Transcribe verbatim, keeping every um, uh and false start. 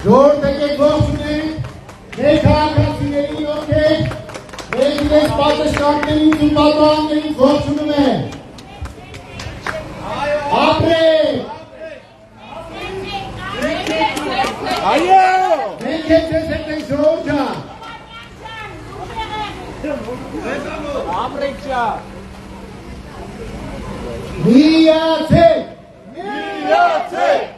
Ժողովուրդ եկեք ողջունենք, մեր քաղաքացիներին ովքեր մեր իրենց պատշգամբներից ու պատուհաններից ողջունում են։ Ապրեք! Այո! Մենք ենք ձեզ հետ ենք ժողովուրդ ջան։ Ապրեք ջան։ Միացեք! Միացեք!